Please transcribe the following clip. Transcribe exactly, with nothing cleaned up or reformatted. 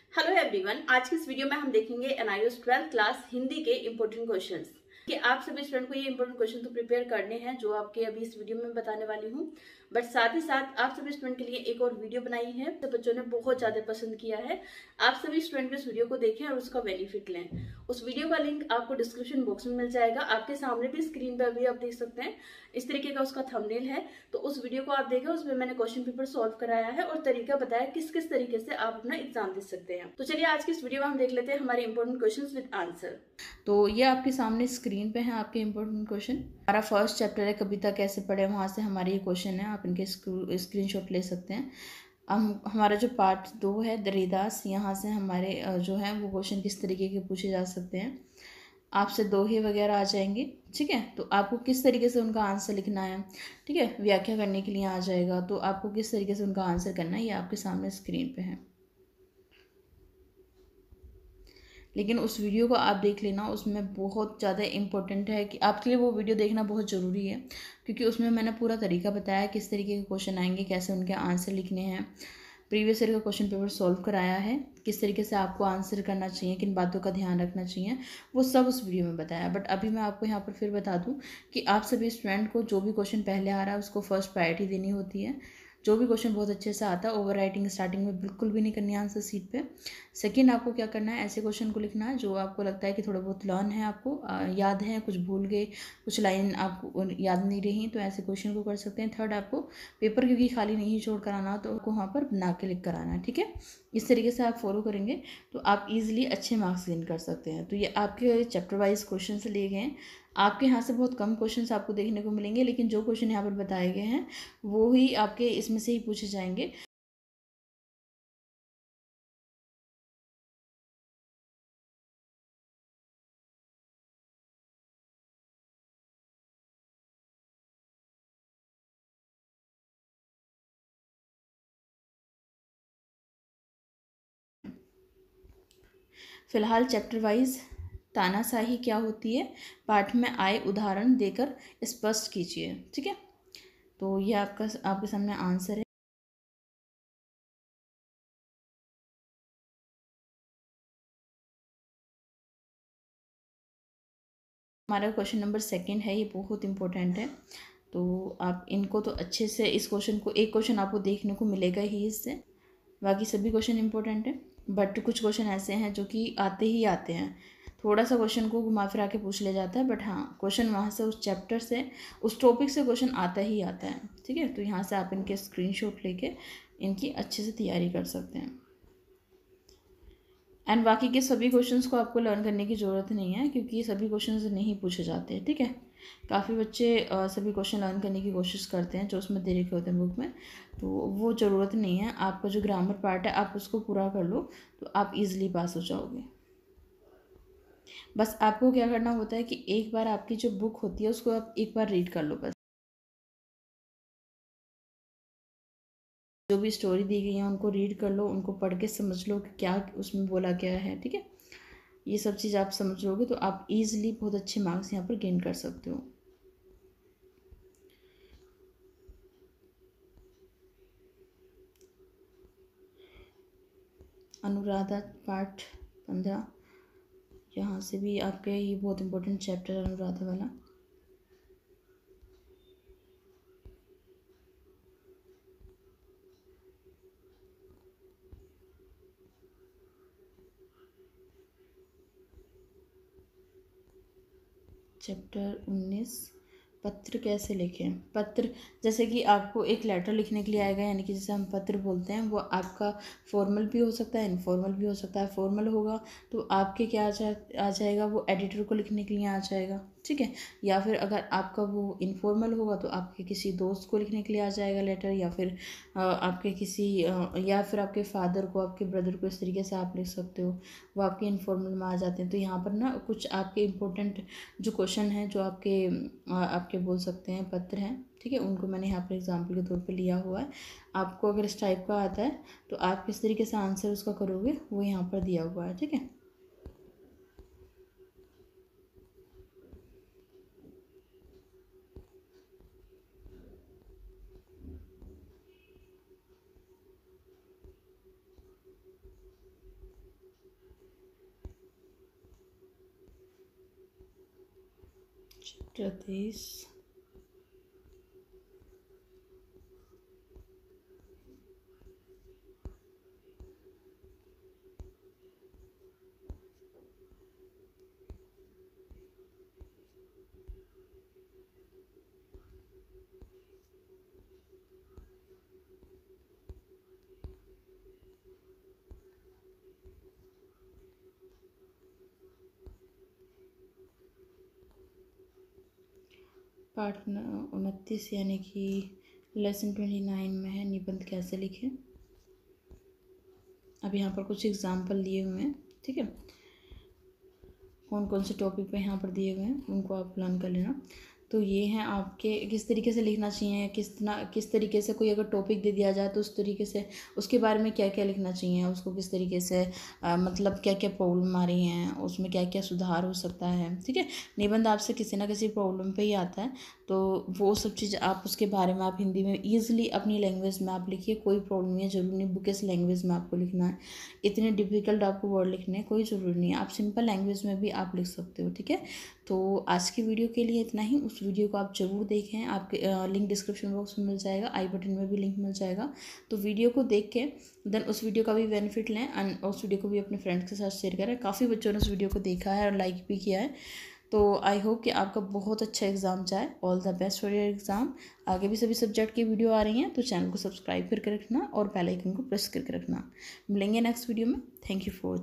Hello everyone, आज की इस वीडियो में हम देखेंगे एनआईओएस ट्वेल्थ क्लास हिंदी के इंपॉर्टेंट क्वेश्चंस कि आप सभी स्टूडेंट को ये इंपॉर्टेंट क्वेश्चन तो प्रिपेयर करने हैं जो आपके अभी इस वीडियो में बताने वाली हूँ। बट साथ ही साथ आप सभी स्टूडेंट के लिए एक और वीडियो बनाई है तो बच्चों ने बहुत ज्यादा पसंद किया है। आप सभी स्टूडेंट इस वीडियो को देखें और उसका बेनिफिट लें। उस वीडियो का लिंक आपको डिस्क्रिप्शन बॉक्स में मिल जाएगा, आपके सामने भी स्क्रीन पर भी आप देख सकते हैं। इस तरीके का उसका थंबनेल है, तो उस वीडियो को आप देखें। उसमें मैंने क्वेश्चन पेपर सॉल्व कराया है और तरीका बताया किस किस तरीके से आप अपना एग्जाम दे सकते हैं। तो चलिए आज की इस वीडियो में हम देख लेते हैं हमारे इंपॉर्टेंट क्वेश्चंस विद आंसर। तो ये आपके सामने स्क्रीन पे है आपके इंपॉर्टेंट क्वेश्चन। हमारा फर्स्ट चैप्टर है कविता कैसे पढ़े, वहाँ से हमारे ये क्वेश्चन है, आप इनके स्क्रीनशॉट ले सकते हैं। हम हमारा जो पार्ट दो है दरिदास, यहाँ से हमारे जो है वो क्वेश्चन किस तरीके के पूछे जा सकते हैं। आपसे दोहे वगैरह आ जाएंगे, ठीक है। तो आपको किस तरीके से उनका आंसर लिखना है, ठीक है। व्याख्या करने के लिए आ जाएगा, तो आपको किस तरीके से उनका आंसर करना है ये आपके सामने स्क्रीन पे है। लेकिन उस वीडियो को आप देख लेना, उसमें बहुत ज़्यादा इम्पोर्टेंट है कि आपके लिए वो वीडियो देखना बहुत ज़रूरी है, क्योंकि उसमें मैंने पूरा तरीका बताया किस तरीके के क्वेश्चन आएंगे, कैसे उनके आंसर लिखने हैं। प्रीवियस ईयर का क्वेश्चन पेपर सॉल्व कराया है, किस तरीके से आपको आंसर करना चाहिए, किन बातों का ध्यान रखना चाहिए, वो सब उस वीडियो में बताया। बट अभी मैं आपको यहाँ पर फिर बता दूँ कि आप सभी स्टूडेंट को जो भी क्वेश्चन पहले आ रहा है उसको फर्स्ट प्रायोरिटी देनी होती है। जो भी क्वेश्चन बहुत अच्छे से आता है, ओवर राइटिंग स्टार्टिंग में बिल्कुल भी नहीं करनी है आंसर सीट पे। सेकंड, आपको क्या करना है, ऐसे क्वेश्चन को लिखना है जो आपको लगता है कि थोड़ा बहुत लर्न है, आपको आ, याद है, कुछ भूल गए, कुछ लाइन आपको याद नहीं रही, तो ऐसे क्वेश्चन को कर सकते हैं। थर्ड, आपको पेपर क्योंकि खाली नहीं छोड़ कर आना, तो आपको वहाँ पर बना के लिख कर आना है, ठीक है। इस तरीके से आप फॉलो करेंगे तो आप ईजिली अच्छे मार्क्स गेन कर सकते हैं। तो ये आपके चैप्टर वाइज क्वेश्चन लिए गए हैं। आपके यहाँ से बहुत कम क्वेश्चंस आपको देखने को मिलेंगे, लेकिन जो क्वेश्चन यहाँ पर बताए गए हैं वो ही आपके इसमें से ही पूछे जाएंगे। फिलहाल चैप्टर वाइज तानाशाही क्या होती है पाठ में आए उदाहरण देकर स्पष्ट कीजिए, ठीक है। तो ये आपका आपके सामने आंसर है। हमारा क्वेश्चन नंबर सेकंड है, ये बहुत इंपॉर्टेंट है। तो आप इनको तो अच्छे से, इस क्वेश्चन को, एक क्वेश्चन आपको देखने को मिलेगा ही इससे, बाकी सभी क्वेश्चन इंपॉर्टेंट है। बट कुछ क्वेश्चन ऐसे हैं जो कि आते ही आते हैं, थोड़ा सा क्वेश्चन को घुमा फिरा के पूछ लिया जाता है, बट हाँ क्वेश्चन वहाँ से उस चैप्टर से, उस टॉपिक से क्वेश्चन आता ही आता है, ठीक है। तो यहाँ से आप इनके स्क्रीनशॉट लेके इनकी अच्छे से तैयारी कर सकते हैं। एंड बाकी के सभी क्वेश्चंस को आपको लर्न करने की ज़रूरत नहीं है, क्योंकि ये सभी क्वेश्चंस नहीं पूछे जाते हैं, ठीक है। काफ़ी बच्चे आ, सभी क्वेश्चन लर्न करने की कोशिश करते हैं जो उसमें दे रखे होते हैं बुक में, तो वो ज़रूरत नहीं है। आपका जो ग्रामर पार्ट है आप उसको पूरा कर लो तो आप इजीली पास हो जाओगे। बस आपको क्या करना होता है कि एक बार आपकी जो बुक होती है उसको आप एक बार रीड कर लो, बस जो भी स्टोरी दी गई है उनको रीड कर लो, उनको पढ़ के समझ लो कि क्या उसमें बोला गया है, ठीक है। ये सब चीज़ आप समझ लोगे तो आप इजीली बहुत अच्छे मार्क्स यहाँ पर गेन कर सकते हो। अनुराधा पार्ट पंद्रह, यहाँ से भी आपके ये बहुत इंपॉर्टेंट चैप्टर है अनुराधा वाला। चैप्टर उन्नीस, पत्र कैसे लिखें। पत्र जैसे कि आपको एक लेटर लिखने के लिए आएगा, यानी कि जैसे हम पत्र बोलते हैं, वो आपका फॉर्मल भी हो सकता है, इनफॉर्मल भी हो सकता है। फॉर्मल होगा तो आपके क्या आ जा आ जाएगा, वो एडिटर को लिखने के लिए आ जाएगा, ठीक है। या फिर अगर आपका वो इनफॉर्मल होगा तो आपके किसी दोस्त को लिखने के लिए आ जाएगा लेटर, या फिर आपके किसी या फिर आपके फादर को, आपके ब्रदर को, इस तरीके से आप लिख सकते हो, वो आपके इनफॉर्मल में आ जाते हैं। तो यहाँ पर ना कुछ आपके इम्पोर्टेंट जो क्वेश्चन हैं जो आपके आपके बोल सकते हैं पत्र हैं, ठीक है, उनको मैंने यहाँ पर एग्जाम्पल के तौर पे लिया हुआ है। आपको अगर इस टाइप का आता है तो आप किस तरीके से आंसर उसका करोगे वो यहाँ पर दिया हुआ है, ठीक है। चैप्टर तेईस। पार्ट उनतीस यानी कि लेसन ट्वेंटी नाइन में है निबंध कैसे लिखें। अब यहाँ पर कुछ एग्जाम्पल दिए हुए हैं, ठीक है, कौन कौन से टॉपिक पे यहाँ पर दिए हुए हैं उनको आप लर्न कर लेना। तो ये हैं आपके किस तरीके से लिखना चाहिए, किस तरह किस तरीके से कोई अगर टॉपिक दे दिया जाए तो उस तरीके से उसके बारे में क्या क्या लिखना चाहिए, उसको किस तरीके से आ, मतलब क्या क्या प्रॉब्लम आ रही हैं, उसमें क्या क्या सुधार हो सकता है, ठीक है। निबंध आपसे किसी ना किसी प्रॉब्लम पे ही आता है, तो वो सब चीज़ आप उसके बारे में आप हिंदी में ईजिली अपनी लैंग्वेज में आप लिखिए, कोई प्रॉब्लम नहीं है। जरूरी नहीं बुकिश लैंग्वेज में आपको लिखना है, इतने डिफिकल्ट आपको वर्ड लिखने हैं कोई ज़रूरी नहीं है, आप सिंपल लैंग्वेज में भी आप लिख सकते हो, ठीक है। तो आज की वीडियो के लिए इतना ही। उस वीडियो को आप ज़रूर देखें, आपके लिंक डिस्क्रिप्शन बॉक्स में मिल जाएगा, आई बटन में भी लिंक मिल जाएगा। तो वीडियो को देख के देन उस वीडियो का भी बेनिफिट लें एंड उस वीडियो को भी अपने फ्रेंड्स के साथ शेयर करें। काफ़ी बच्चों ने उस वीडियो को देखा है और लाइक भी किया है। तो आई होप कि आपका बहुत अच्छा एग्ज़ाम जाए। All the best for your exam. आगे भी सभी सब्जेक्ट की वीडियो आ रही हैं, तो चैनल को सब्सक्राइब करके रखना और बेल आइकन को प्रेस करके रखना। मिलेंगे नेक्स्ट वीडियो में। Thank you for